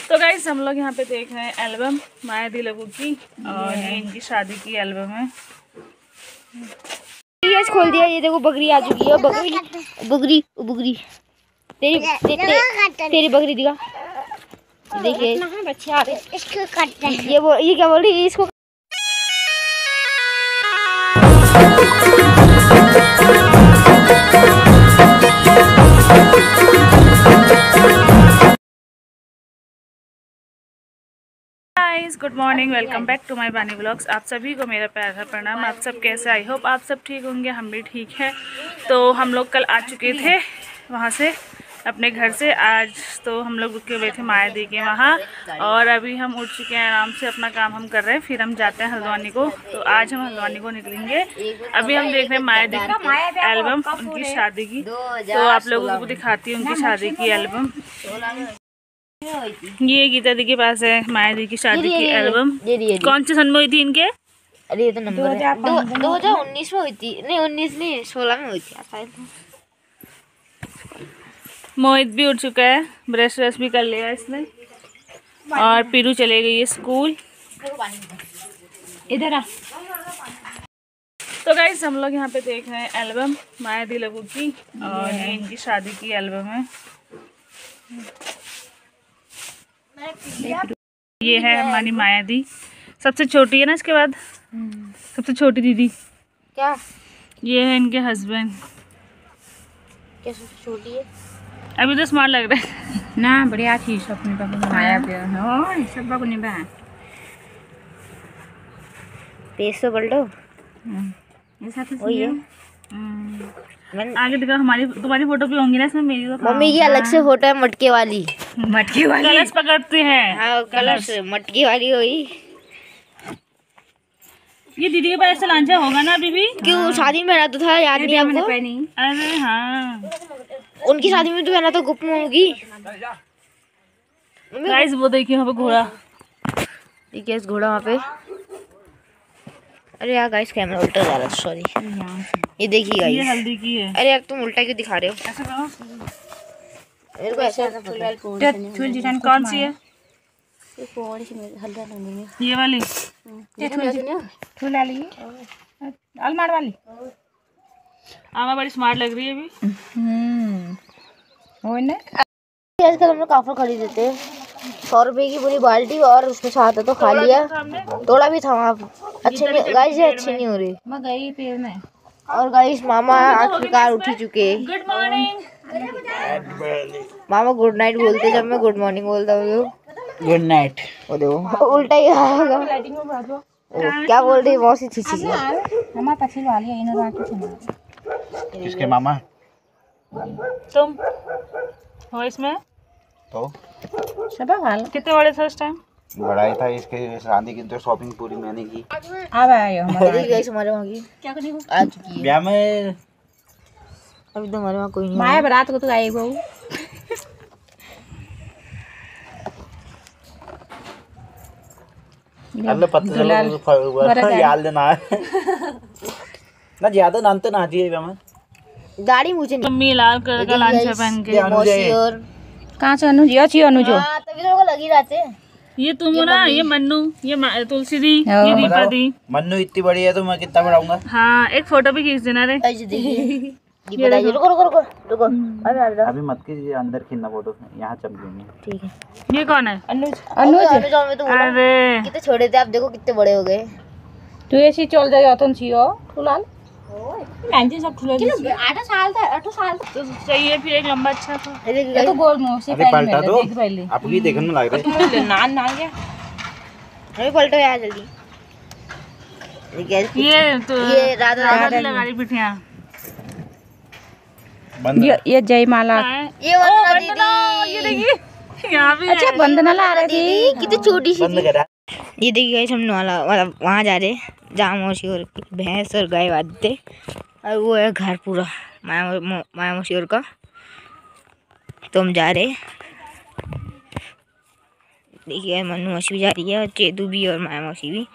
तो गाइस हम लोग यहाँ पे देख रहे हैं एल्बम माया दी लोगों की, और ये इनकी शादी की एल्बम है। ये खोल दिया, ये देखो बकरी आ चुकी है। बकरी बकरी तेरी बकरी दिखा, देखिए बच्चे आ रहे, इसको काटते हैं। ये क्या बोल रही है इसको? Guys good morning, welcome back to my Bani vlogs. आप सभी को मेरा प्यार भरा प्रणाम। आप सब कैसे? आई होप आप सब ठीक होंगे, हम भी ठीक हैं। तो हम लोग कल आ चुके थे वहाँ से, अपने घर से। आज तो हम लोग रुके हुए थे माया दी के वहाँ, और अभी हम उठ चुके हैं, आराम से अपना काम हम कर रहे हैं। फिर हम जाते हैं हल्द्वानी को। तो आज हम हल्द्वानी को निकलेंगे। अभी हम देख रहे हैं माया दी की एल्बम, उनकी शादी की। तो आप लोगों को दिखाती हूँ उनकी शादी की एल्बम। ये गीता दी के पास है माया दी की शादी की एल्बम। कौन से सन में हुई थी इनके? अरे ये तो नंबर 2019 में हुई थी। नहीं 19 नहीं 16 में हुई थी। मोहित भी उठ चुका है, ब्रश व्रश भी कर लिया इसने, और पीरू चले गई है स्कूल। इधर आ। तो गाइस हम लोग यहाँ पे देख रहे हैं एल्बम माया दी लोगों की, और ये इनकी शादी की एल्बम है। ये है हमारी माया दी, सबसे छोटी है ना इसके बाद, सबसे छोटी दीदी। क्या ये है इनके हस्बैंड। क्या सबसे छोटी है? अभी तो स्मार्ट लग रहा है ना, बढ़िया थी अपने पापा माया पे। ओए सब बात नहीं बा पेसो बल्डो ऐसा तो वही है। आगे देखो, हमारी तुम्हारी फोटो भी होंगी ना इसमें, मेरी तो मम्मी की अलग से फोटो है, मटके वाली। कलश पकड़ते हैं। हाँ कलश मटके वाली हुई। ये दीदी के पास से लांचा होगा ना अभी भी? क्यों शादी में पहना तो था, याद नहीं आपको? अरे हाँ, उनकी शादी में तो पहना तो गुप्त होगी। गाइस वो देखिए वहाँ पे घोड़ा, ठीक है इस घोड़ा वहाँ पे। अरे यार गाइस कैमरा उल्टा जा रहा है, सॉरी। ये देखिए गाइस, ये हल्दी की है। अरे यार तुम उल्टा क्यों दिखा रहे हो? ऐसा करो, मेरे को ऐसा कौन सी है? ये वाली अलमार वाली। आमा बड़ी स्मार्ट लग रही है अभी। आजकल हम लोग काफर खरीदे थे 100 रुपए की पूरी बाल्टी, और उसके साथ तो खा लिया। थोड़ा भी था वहाँ। अच्छे नहीं गाइस, ये अच्छी नहीं हो रही। मैं गई पेड़ में। और गाइस मामा आखिरकार उठ ही चुके। Good morning. मामा गुड नाइट बोलते जब मैं गुड मॉर्निंग बोलता हूँ। Good night. वो देखो उल्टा ही आएगा। क्या बोल रही मौसी? छी छी मामा पछिल वाली है इन्हें राखी से। किसके मामा? तुम हो इसमें तो सब वाला कितने बड़े थे उस टाइम? बड़ा ही था। इसके शादी की तो शॉपिंग पूरी मैंने की। अब आए हमारे गाइस, हमारे वहाँ की क्या करने को आ चुकी है ब्याह में। अभी तो हमारे वहाँ कोई नहीं। माया बारात को तो आई बहू। अल्लाह पत्ता याद लेना है ना, ज्यादा नानते ना चाहिए ब्याह में। दाढ़ी मुझे नहीं। मम्मी लाल कलर का लांछा पहन के। मौसी और कहाँ से अनुज? अच्छी अनुज हो। हाँ तभी तो लोग लगी रहते हैं। ये तुम हो ना, ये मन्नू, ये तुलसी दी, ये दीपा दी। मन्नू इतनी बड़ी है तो मैं कितना बढ़ाऊंगा? हाँ एक फोटो भी खींच देना रे। ऐसे देखिए। ये बताइए, रुको रुको रुको रुको। अभी मत कीजिए, अंदर खींचना फोटो, यहाँ चमकेंगे। ठीक है। ये कौन है? अनुज अनुज। अरे कितने छोटे थे आप, देखो कितने बड़े हो गए। तू ऐसी चल जाए अतन छियो ठुलाल। लांची सब ठुला दी। 8 साल तो चाहिए फिर एक लंबा अच्छा सा। ये तो गोल मौसी अरे पहले पलटा दो, देख पहले। आपकी देखने में लग रहा है। तू नान ना गया। अभी पलटो यार जल्दी। ये तो ये राधा लगा रही पिठिया। ये जयमाला। ये वंदना ये देखिए यहाँ भी अच्छा वंदना ला रही थी। कितनी छोटी सी बंद करा। ये देखिए गाइस, हम मतलब वहाँ जा रहे जहाँ मौसी और भैंस और गाय बांधते, और वो है घर पूरा माया मौसी और का। तो हम जा रहे, देखिए मन्नू मौसी भी जा रही है, और चेदू भी और माया मौसी भी।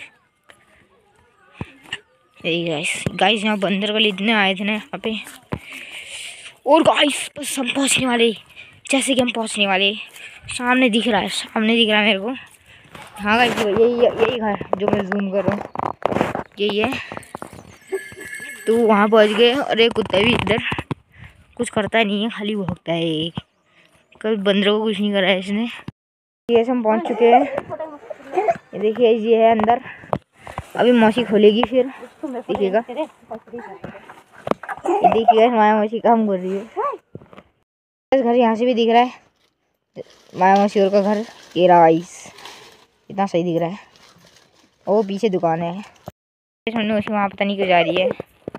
गाइस यहाँ बंदर वाले इतने आए थे ना यहाँ पे। और गाइस बस हम पहुँचने वाले, जैसे कि हम पहुँचने वाले सामने दिख रहा है मेरे को। हाँ गाइस यही घर जो मैं जूम कर रहा हूँ यही है। तो वहाँ पहुँच गए और एक कुत्ता भी इधर कुछ करता नहीं है, खाली भौंकता है। एक कल बंदरों को कुछ नहीं करा है इसने। ये हम पहुँच चुके हैं। ये देखिए ये है अंदर। अभी मौसी खोलेगी फिर देखिएगा। ये देखिएगा माया मौसी काम कर रही है। घर यहाँ से भी दिख रहा है माया मौसी और का घर। ये राइस इतना सही दिख रहा है। वो पीछे दुकान है। मौसी वहाँ पता नहीं क्यों जा रही है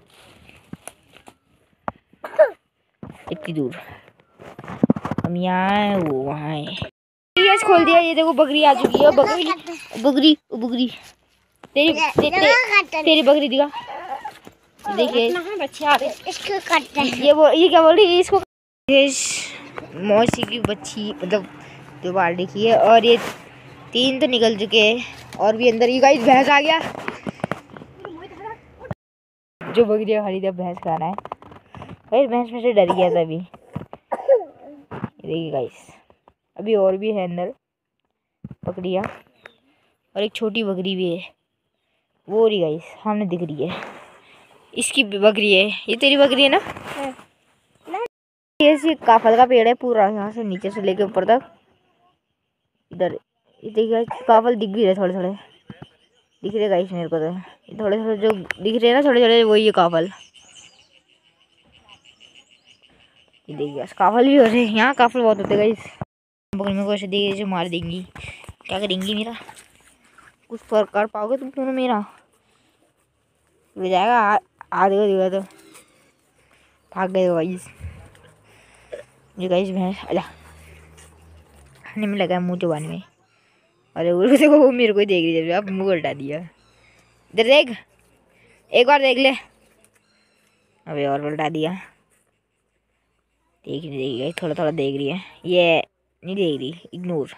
इतनी दूर। हम यहाँ है वो वहाँ है। गैस खोल दिया। ये देखो बकरी आ चुकी है। बकरी तेरी बकरी दिखा। देखिए बच्चे आ रहे इसको काटते हैं। ये क्या बोल रही है इसको। मौसी की बच्ची मतलब जो बाल्टी की है और ये 3 तो निकल चुके हैं और भी अंदर। ये गाइस भैंस आ गया। जो बकरियाँ खड़ी थी भैंस खाना है। गाइस भैंस में से डर गया था अभी। देखिए गाइस अभी और भी है अंदर बकरियाँ और एक छोटी बकरी भी है। वो रही गाइस सामने दिख रही है। इसकी बकरी है। ये तेरी बकरी है ना। ये काफल का पेड़ है पूरा यहाँ से नीचे से लेके ऊपर तक। इधर ये देखिए काफल दिख भी रहे थोड़े दिख रहे गाइस मेरे को। तो थोड़े जो दिख रहे हैं ना थोड़े वही है काफल। ये देखिए काफल भी हो रहे हैं यहाँ। काफल बहुत होते गाइस। बकरी में को ऐसे देखिए जो मार देंगी। क्या करेंगी मेरा कुछ फर्क कर पाओगे तुम दोनों मेरा ले जाएगा। आ देगा तो भाग गए गाइस। ये गाइस भैंस अला खाने में लगा मुँह चबाने में। अरे वो देखो वो मेरे को ही देख रही है। अब मुँह उल्टा दिया। इधर देख एक बार देख ले। अबे और उल्टा दिया। देख नहीं देगी थोड़ा देख रही है। ये नहीं देख रही इग्नोर।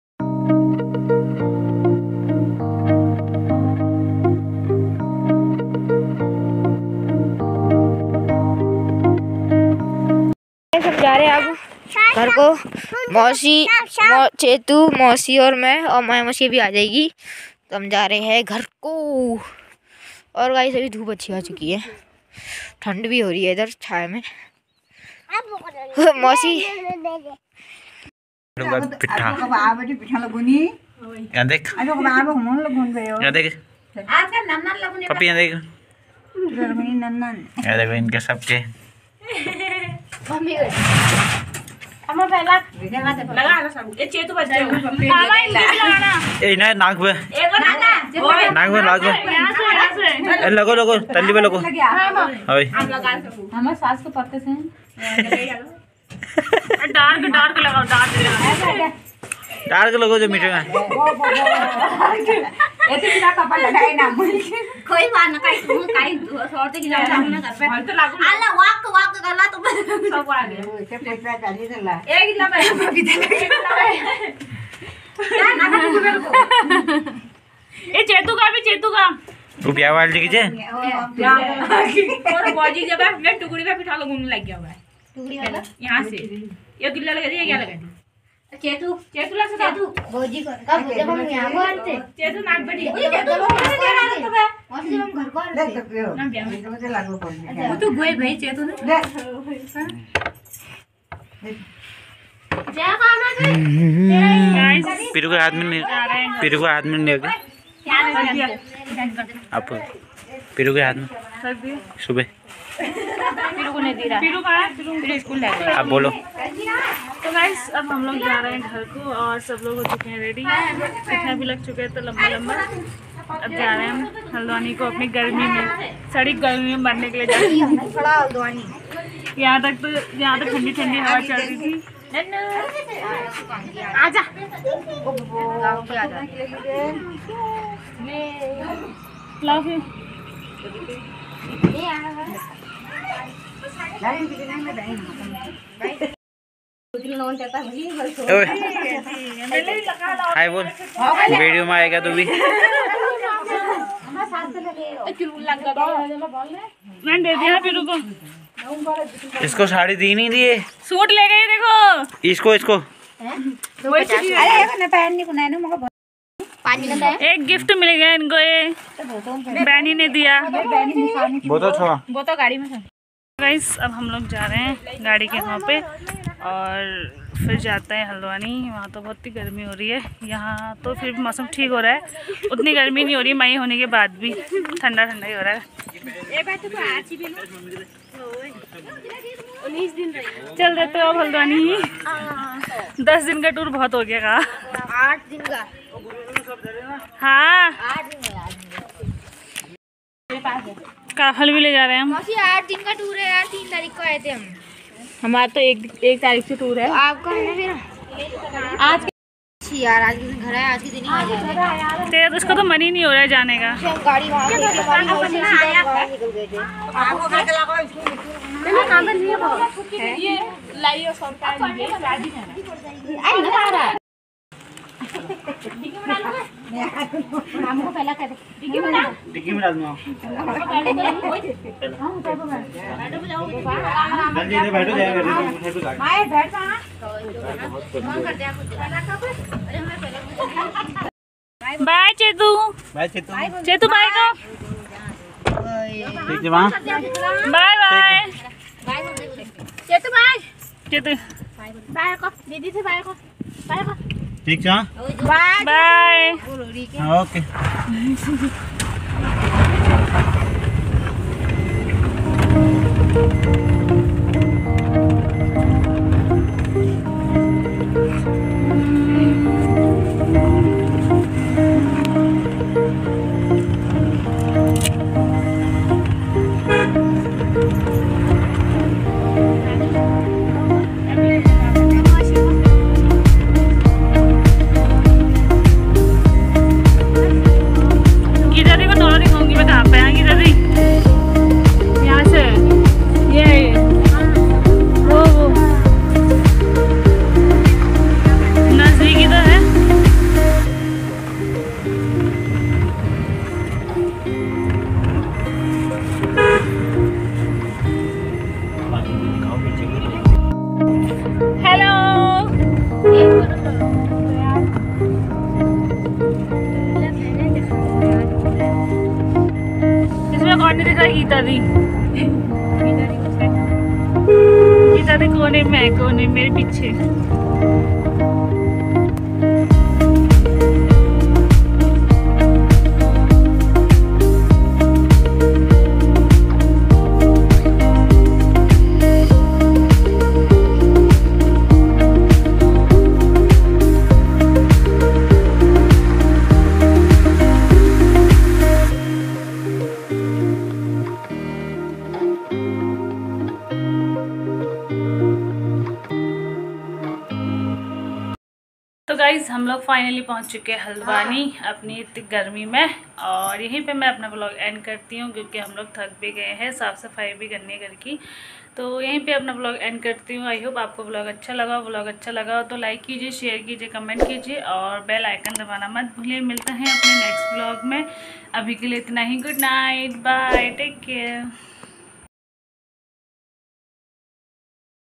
जा रहे हैं अब घर को। मौसी चेतू मौसी और मैं और माया मौसी भी आ जाएगी तो हम जा रहे हैं घर को। और गाइस अभी धूप अच्छी आ चुकी है। ठंड भी हो रही है इधर छाया में। मौसी पिठा यहाँ देख पपी यहाँ देख। यहाँ देखो इनके सबके नाक पे लगो तल्ली पे लगो। हमारे सास को पत्ते से डार्क लगाओ डार्क लगो जो मीठे में। कोई बात ना काई सोरते की ना कर पे तो लागू आला वाक करला तो सब आ गया से पैसा चाली देला एक ला भाई ये चेतू का तू ब्याह वाली की जे और बाजी जब मैं टुकड़ी पे बिठा घूमने लग गया हुआ है। टुकड़ी वाला यहां से ये गिल्ला लगा दिया क्या लगा दी। चेतू ला से भौजी को कब जब हम यहां बनते चेतू नाक बड़ी हम घर को ना ब्याह में मुझे लागू पड़ वो तो गोए भाई चेतू ने जा खाना दे। पीरू के हाथ में नहीं लगे क्या लगा दिया आप पीरू के हाथ में सुबह पीरू को नहीं दे रहा। पीरू स्कूल ले गया। आप बोलो। तो गाइस अब हम लोग जा रहे हैं घर को और सब लोग हो चुके हैं रेडी। इतना भी लग चुके हैं तो लंबा अब जा रहे हैं हम हल्द्वानी को अपनी गर्मी में सड़ी गर्मी में मरने के लिए जा रहे हैं। यहाँ तक ठंडी हवा चल रही थी। आजा लाओ फिर हाय बोल वीडियो में आएगा तो भी। मैं दे दिया फिर को। इसको साड़ी दी नहीं दिए। सूट ले गई देखो। इसको एक गिफ्ट मिल गया इनको, ये बैनी ने दिया। वो तो गाड़ी में गाइस अब हम लोग जा रहे हैं गाड़ी के वहाँ पे और फिर जाते हैं हल्द्वानी। वहाँ तो बहुत ही गर्मी हो रही है, यहाँ तो फिर भी मौसम ठीक हो रहा है, उतनी गर्मी नहीं हो रही। मई होने के बाद भी ठंडा ठंडा ही हो रहा है। चल देते हो अब हल्द्वानी ही। 10 दिन का टूर बहुत हो गया का। 8 दिन का। हाँ काफल भी ले जा रहे हैं हम। 8 दिन का टूर है यार, 3 तारीख को आए थे हम। हमारा तो एक तारीख से टूर है। तो आपका है ना फिर आज यार, आज के दिन घर है, आज के दिन ही आ जाएगा। तेरा तो उसका तो मन ही नहीं हो रहा है जाने का। हम गाड़ी वहाँ से बाहर निकल गए थे। टिक्की में डाल दूँगा। बैठो bye Chetu. Bye Chetu. Chetu bye को। ठीक है माँ। Bye bye Chetu bye. Chetu bye को दीदी से बाय को। बाय को। ठीक है बाय। बाय। ओके। गीता दी कोने में, कोने मेरे पीछे। तो गाइज़ हम लोग फाइनली पहुंच चुके हैं हल्द्वानी अपनी इतनी गर्मी में, और यहीं पे मैं अपना ब्लॉग एंड करती हूं क्योंकि हम लोग थक भी गए हैं, साफ़ सफाई भी करनी है घर की। तो यहीं पे अपना ब्लॉग एंड करती हूं। आई होप आपको ब्लॉग अच्छा लगा। ब्लॉग अच्छा लगा तो लाइक कीजिए, शेयर कीजिए, कमेंट कीजिए और बेल आइकन दबाना मत भूलिए। मिलते हैं अपने नेक्स्ट ब्लॉग में। अभी के लिए इतना ही। Good night, bye, take care.